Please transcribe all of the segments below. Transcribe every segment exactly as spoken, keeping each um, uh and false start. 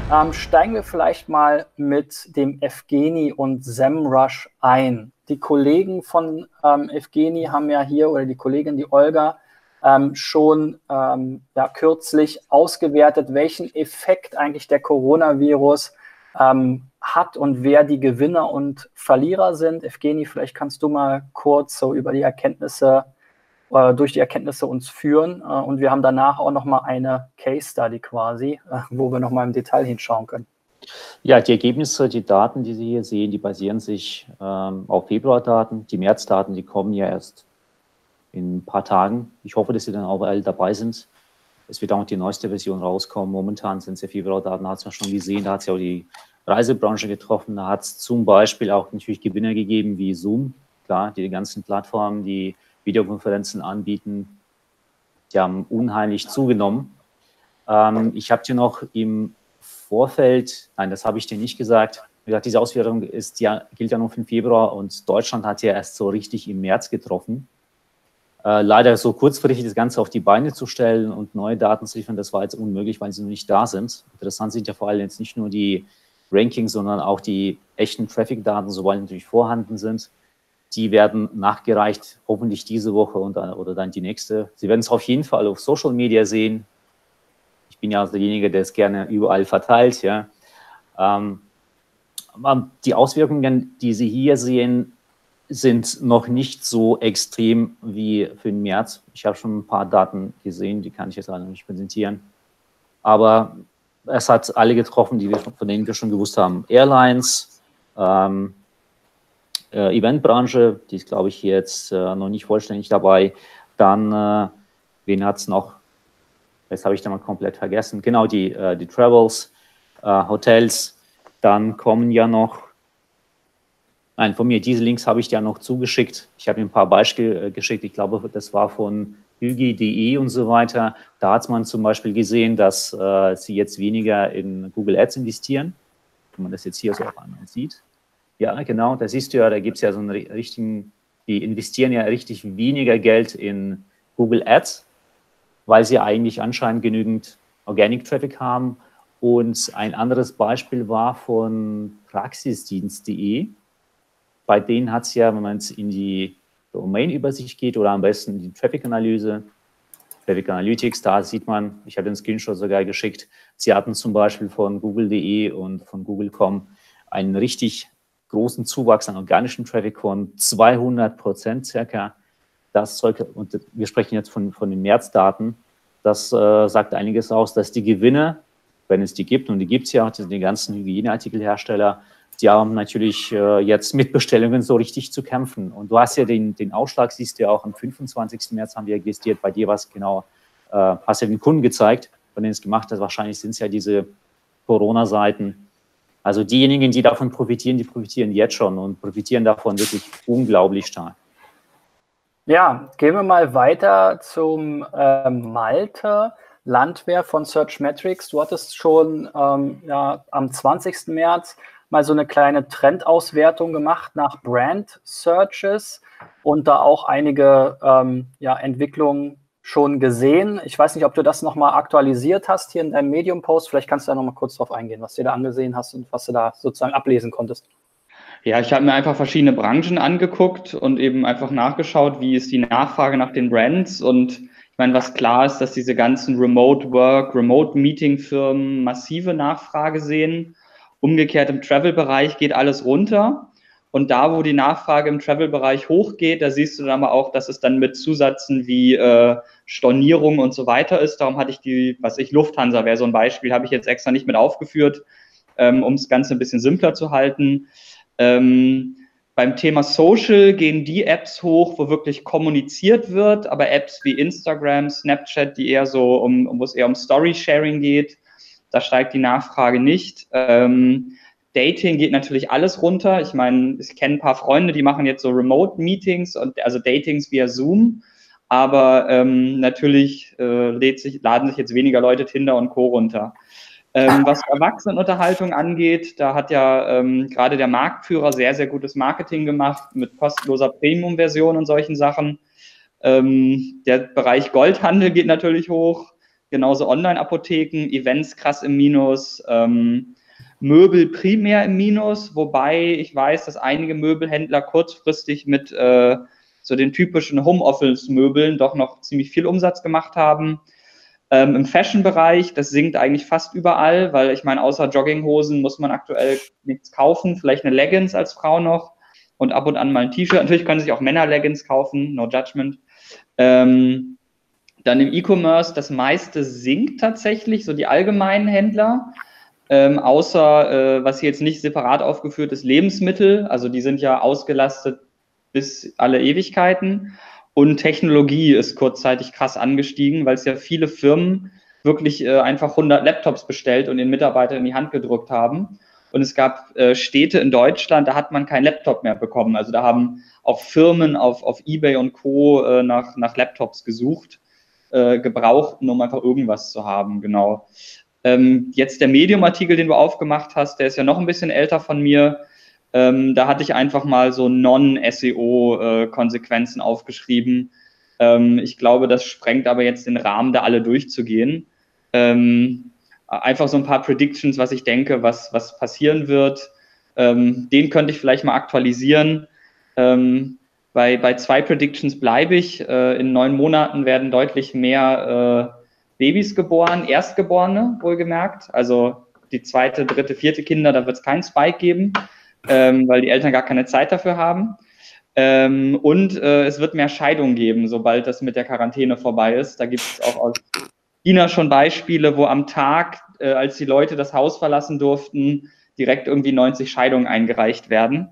Ähm, steigen wir vielleicht mal mit dem Evgeny und SEMrush ein. Die Kollegen von ähm, Evgeny haben ja hier, oder die Kollegin, die Olga, ähm, schon ähm, ja, kürzlich ausgewertet, welchen Effekt eigentlich der Coronavirus ähm, hat und wer die Gewinner und Verlierer sind. Evgeny, vielleicht kannst du mal kurz so über die Erkenntnisse äh, durch die Erkenntnisse uns führen. Äh, und wir haben danach auch noch mal eine Case Study quasi, äh, wo wir noch mal im Detail hinschauen können. Ja, die Ergebnisse, die Daten, die Sie hier sehen, die basieren sich ähm, auf Februardaten. Die Märzdaten, die kommen ja erst in ein paar Tagen. Ich hoffe, dass Sie dann auch alle dabei sind. Es wird auch die neueste Version rauskommen. Momentan sind es ja Februardaten, da hat es ja schon gesehen, da hat es ja auch die Reisebranche getroffen. Da hat es zum Beispiel auch natürlich Gewinner gegeben wie Zoom, klar, die ganzen Plattformen, die Videokonferenzen anbieten, die haben unheimlich zugenommen. Ähm, ich habe dir noch im Vorfeld, nein, das habe ich dir nicht gesagt, wie gesagt, diese Auswertung ist ja, gilt ja nur für den Februar und Deutschland hat ja erst so richtig im März getroffen. Äh, leider so kurzfristig das Ganze auf die Beine zu stellen und neue Daten zu liefern, das war jetzt unmöglich, weil sie noch nicht da sind. Interessant sind ja vor allem jetzt nicht nur die Rankings, sondern auch die echten Traffic-Daten, sobald natürlich vorhanden sind. Die werden nachgereicht, hoffentlich diese Woche und dann, oder dann die nächste. Sie werden es auf jeden Fall auf Social Media sehen. Ich bin ja also derjenige, der es gerne überall verteilt. Ja. Ähm, die Auswirkungen, die Sie hier sehen, sind noch nicht so extrem wie für den März. Ich habe schon ein paar Daten gesehen, die kann ich jetzt leider nicht präsentieren. Aber es hat alle getroffen, die wir, von denen wir schon gewusst haben. Airlines, ähm, äh, Eventbranche, die ist, glaube ich, jetzt äh, noch nicht vollständig dabei. Dann, äh, wen hat es noch? Jetzt habe ich da mal komplett vergessen. Genau, die, äh, die Travels, äh, Hotels. Dann kommen ja noch, nein, von mir, diese Links habe ich dir noch zugeschickt. Ich habe mir ein paar Beispiele äh, geschickt. Ich glaube, das war von Hügi punkt de und so weiter. Da hat man zum Beispiel gesehen, dass äh, sie jetzt weniger in Google Ads investieren. Wenn man das jetzt hier so auf einmal sieht. Ja, genau, da siehst du ja, da gibt es ja so einen richtigen, die investieren ja richtig weniger Geld in Google Ads, weil sie eigentlich anscheinend genügend Organic Traffic haben. Und ein anderes Beispiel war von praxisdienst punkt de. Bei denen hat es ja, wenn man jetzt in die Domain-Übersicht geht oder am besten in die Traffic-Analyse, Traffic Analytics, da sieht man, ich habe den Screenshot sogar geschickt, sie hatten zum Beispiel von Google punkt de und von Google punkt com einen richtig großen Zuwachs an organischem Traffic von zweihundert Prozent circa. Das Zeug, und wir sprechen jetzt von, von den Märzdaten, das äh, sagt einiges aus, dass die Gewinne, wenn es die gibt, und die gibt es ja, die ganzen Hygieneartikelhersteller, die haben natürlich äh, jetzt mit Bestellungen so richtig zu kämpfen. Und du hast ja den, den Ausschlag, siehst du ja auch am fünfundzwanzigsten März haben wir registriert, bei dir was genau, äh, hast ja den Kunden gezeigt, von denen es gemacht hat, wahrscheinlich sind es ja diese Corona-Seiten. Also diejenigen, die davon profitieren, die profitieren jetzt schon und profitieren davon wirklich unglaublich stark. Ja, gehen wir mal weiter zum ähm, Malte Landwehr von Searchmetrics. Du hattest schon ähm, ja, am zwanzigsten März mal so eine kleine Trendauswertung gemacht nach Brand Searches und da auch einige ähm, ja, Entwicklungen schon gesehen. Ich weiß nicht, ob du das nochmal aktualisiert hast hier in deinem Medium-Post. Vielleicht kannst du da nochmal kurz drauf eingehen, was du da angesehen hast und was du da sozusagen ablesen konntest. Ja, ich habe mir einfach verschiedene Branchen angeguckt und eben einfach nachgeschaut, wie ist die Nachfrage nach den Brands. Und ich meine, was klar ist, dass diese ganzen Remote Work, Remote Meeting Firmen massive Nachfrage sehen. Umgekehrt im Travel-Bereich geht alles runter. Und da, wo die Nachfrage im Travel-Bereich hochgeht, da siehst du dann aber auch, dass es dann mit Zusätzen wie äh, Stornierung und so weiter ist. Darum hatte ich die, was ich, Lufthansa wäre so ein Beispiel, habe ich jetzt extra nicht mit aufgeführt, ähm, um das Ganze ein bisschen simpler zu halten. Ähm, beim Thema Social gehen die Apps hoch, wo wirklich kommuniziert wird, aber Apps wie Instagram, Snapchat, die eher so um, wo es eher um Story-Sharing geht, da steigt die Nachfrage nicht. Ähm, Dating geht natürlich alles runter. Ich meine, ich kenne ein paar Freunde, die machen jetzt so Remote-Meetings, und also Datings via Zoom, aber ähm, natürlich äh, lädt sich, laden sich jetzt weniger Leute Tinder und Co. runter. Ähm, was Erwachsenenunterhaltung angeht, da hat ja ähm, gerade der Marktführer sehr, sehr gutes Marketing gemacht mit kostenloser Premium-Version und solchen Sachen. Ähm, der Bereich Goldhandel geht natürlich hoch, genauso Online-Apotheken, Events krass im Minus, ähm, Möbel primär im Minus, wobei ich weiß, dass einige Möbelhändler kurzfristig mit äh, so den typischen Homeoffice-Möbeln doch noch ziemlich viel Umsatz gemacht haben. Ähm, Im Fashion-Bereich, das sinkt eigentlich fast überall, weil ich meine, außer Jogginghosen muss man aktuell nichts kaufen, vielleicht eine Leggings als Frau noch und ab und an mal ein T-Shirt. Natürlich können sich auch Männer Leggings kaufen, no judgment. Ähm, dann im E-Commerce, das meiste sinkt tatsächlich, so die allgemeinen Händler, ähm, außer, äh, was hier jetzt nicht separat aufgeführt ist, Lebensmittel, also die sind ja ausgelastet bis alle Ewigkeiten. Und Technologie ist kurzzeitig krass angestiegen, weil es ja viele Firmen wirklich äh, einfach hundert Laptops bestellt und den Mitarbeitern in die Hand gedrückt haben. Und es gab äh, Städte in Deutschland, da hat man keinen Laptop mehr bekommen. Also da haben auch Firmen auf, auf eBay und Co. Äh, nach, nach Laptops gesucht, äh, gebrauchten, um einfach irgendwas zu haben, genau. Ähm, jetzt der Medium-Artikel, den du aufgemacht hast, der ist ja noch ein bisschen älter von mir. Ähm, da hatte ich einfach mal so Non-S E O-Konsequenzen äh, aufgeschrieben. Ähm, ich glaube, das sprengt aber jetzt den Rahmen, da alle durchzugehen. Ähm, einfach so ein paar Predictions, was ich denke, was, was passieren wird. Ähm, den könnte ich vielleicht mal aktualisieren. Ähm, bei, bei zwei Predictions bleibe ich. Äh, in neun Monaten werden deutlich mehr äh, Babys geboren, Erstgeborene, wohlgemerkt. Also die zweite, dritte, vierte Kinder, da wird es keinen Spike geben. Ähm, weil die Eltern gar keine Zeit dafür haben. Ähm, und äh, es wird mehr Scheidungen geben, sobald das mit der Quarantäne vorbei ist. Da gibt es auch aus China schon Beispiele, wo am Tag, äh, als die Leute das Haus verlassen durften, direkt irgendwie neunzig Scheidungen eingereicht werden.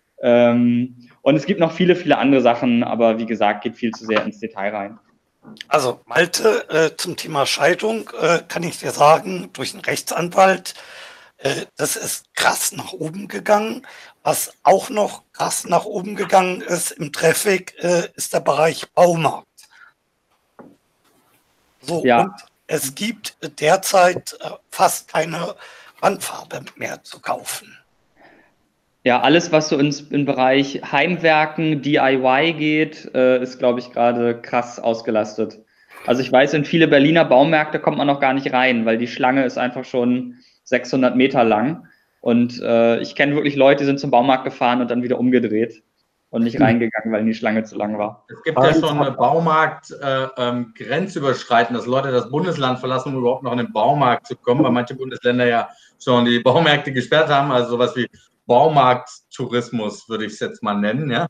Ähm, und es gibt noch viele, viele andere Sachen, aber wie gesagt, geht viel zu sehr ins Detail rein. Also Malte, äh, zum Thema Scheidung äh, kann ich dir sagen, durch einen Rechtsanwalt, das ist krass nach oben gegangen. Was auch noch krass nach oben gegangen ist im Traffic, äh, ist der Bereich Baumarkt. So, ja. Und es gibt derzeit äh, fast keine Wandfarbe mehr zu kaufen. Ja, alles, was so ins in Bereich Heimwerken, D I Y geht, äh, ist, glaube ich, gerade krass ausgelastet. Also ich weiß, in viele Berliner Baumärkte kommt man noch gar nicht rein, weil die Schlange ist einfach schon sechshundert Meter lang. Und äh, ich kenne wirklich Leute, die sind zum Baumarkt gefahren und dann wieder umgedreht und nicht reingegangen, weil die Schlange zu lang war. Es gibt ja schon eine Baumarkt-Grenze äh, ähm, überschreiten, dass Leute das Bundesland verlassen, um überhaupt noch in den Baumarkt zu kommen, weil manche Bundesländer ja schon die Baumärkte gesperrt haben. Also sowas wie Baumarkttourismus würde ich es jetzt mal nennen, ja.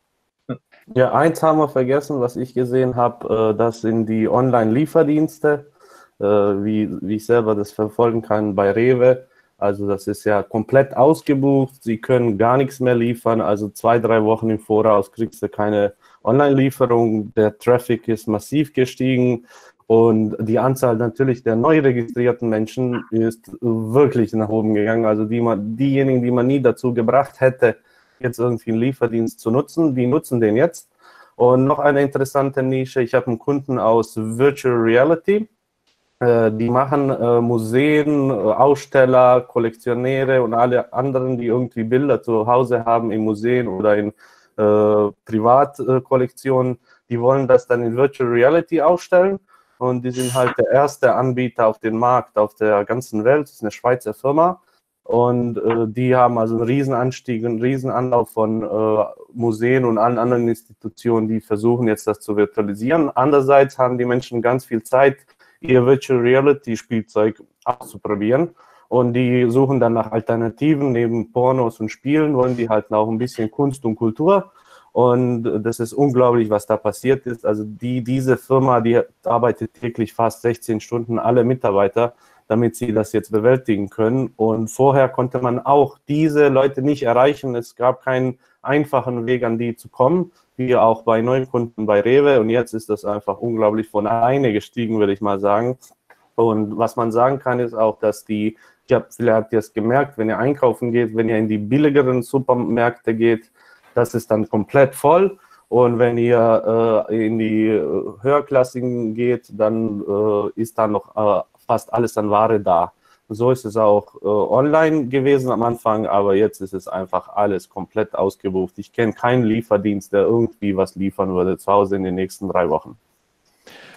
Ja, eins haben wir vergessen, was ich gesehen habe, äh, das sind die Online-Lieferdienste, äh, wie, wie ich selber das verfolgen kann bei Rewe. Also das ist ja komplett ausgebucht, sie können gar nichts mehr liefern, also zwei, drei Wochen im Voraus kriegst du keine Online-Lieferung, der Traffic ist massiv gestiegen und die Anzahl natürlich der neu registrierten Menschen ist wirklich nach oben gegangen, also die man, diejenigen, die man nie dazu gebracht hätte, jetzt irgendwie einen Lieferdienst zu nutzen, die nutzen den jetzt. Und noch eine interessante Nische, ich habe einen Kunden aus Virtual Reality, äh, die machen äh, Museen, Aussteller, Kollektionäre und alle anderen, die irgendwie Bilder zu Hause haben in Museen oder in äh, Privatkollektionen, die wollen das dann in Virtual Reality ausstellen und die sind halt der erste Anbieter auf dem Markt auf der ganzen Welt, das ist eine Schweizer Firma. Und äh, die haben also einen Riesenanstieg, einen Riesenanlauf von äh, Museen und allen anderen Institutionen, die versuchen jetzt das zu virtualisieren. Andererseits haben die Menschen ganz viel Zeit, ihr Virtual Reality Spielzeug auszuprobieren. Und die suchen dann nach Alternativen, neben Pornos und Spielen wollen die halt auch ein bisschen Kunst und Kultur. Und das ist unglaublich, was da passiert ist. Also die, diese Firma, die arbeitet täglich fast sechzehn Stunden, alle Mitarbeiter, damit sie das jetzt bewältigen können. Und vorher konnte man auch diese Leute nicht erreichen. Es gab keinen einfachen Weg, an die zu kommen, wie auch bei Neukunden bei Rewe. Und jetzt ist das einfach unglaublich von alleine gestiegen, würde ich mal sagen. Und was man sagen kann, ist auch, dass die, ich habe, vielleicht habt ihr es gemerkt, wenn ihr einkaufen geht, wenn ihr in die billigeren Supermärkte geht, das ist dann komplett voll. Und wenn ihr äh, in die äh, höherklassigen geht, dann äh, ist da noch äh, fast alles an Ware da. So ist es auch äh, online gewesen am Anfang, aber jetzt ist es einfach alles komplett ausgebucht. Ich kenne keinen Lieferdienst, der irgendwie was liefern würde zu Hause in den nächsten drei Wochen.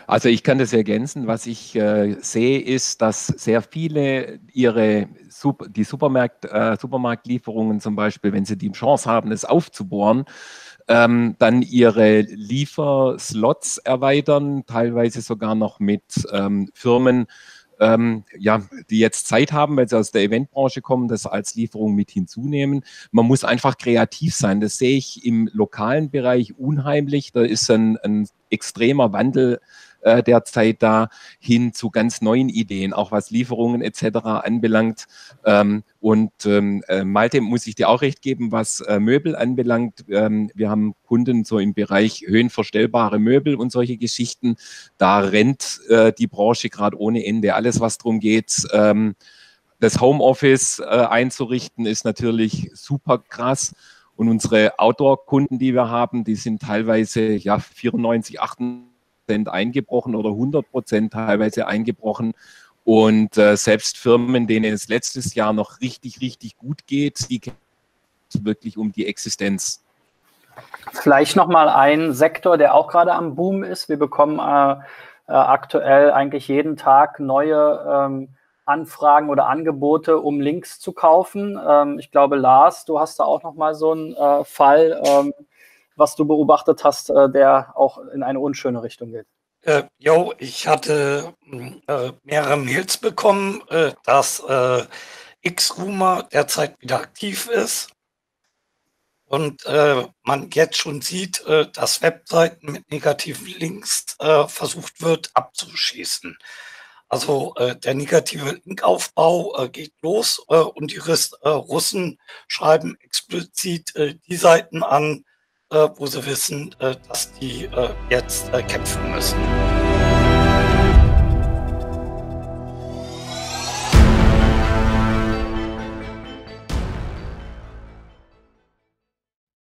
Also ich kann das ergänzen. Was ich äh, sehe, ist, dass sehr viele ihre Sup die Supermarkt, äh, Supermarktlieferungen zum Beispiel, wenn sie die Chance haben, es aufzubohren, ähm, dann ihre Lieferslots erweitern, teilweise sogar noch mit ähm, Firmen, ähm, ja, die jetzt Zeit haben, weil sie aus der Eventbranche kommen, das als Lieferung mit hinzunehmen. Man muss einfach kreativ sein. Das sehe ich im lokalen Bereich unheimlich. Da ist ein, ein extremer Wandel äh, derzeit da hin zu ganz neuen Ideen, auch was Lieferungen et cetera anbelangt. Ähm, und ähm, äh, Malte, muss ich dir auch recht geben, was äh, Möbel anbelangt. Ähm, wir haben Kunden so im Bereich höhenverstellbare Möbel und solche Geschichten. Da rennt äh, die Branche gerade ohne Ende. Alles, was darum geht, ähm, das Homeoffice äh, einzurichten, ist natürlich super krass. Und unsere Outdoor-Kunden, die wir haben, die sind teilweise ja vierundneunzig, achtundneunzig Prozent eingebrochen oder hundert Prozent teilweise eingebrochen. Und äh, selbst Firmen, denen es letztes Jahr noch richtig, richtig gut geht, die kämpfen wirklich um die Existenz. Vielleicht nochmal ein Sektor, der auch gerade am Boom ist. Wir bekommen äh, äh, aktuell eigentlich jeden Tag neue ähm, Anfragen oder Angebote, um Links zu kaufen. Ähm, ich glaube, Lars, du hast da auch nochmal so einen äh, Fall, ähm, was du beobachtet hast, äh, der auch in eine unschöne Richtung geht. Äh, jo, ich hatte äh, mehrere Mails bekommen, äh, dass äh, X-Rumor derzeit wieder aktiv ist und äh, man jetzt schon sieht, äh, dass Webseiten mit negativen Links äh, versucht wird abzuschießen. Also äh, der negative Linkaufbau äh, geht los äh, und die Riss, äh, Russen schreiben explizit äh, die Seiten an, äh, wo sie wissen, äh, dass die äh, jetzt äh, kämpfen müssen.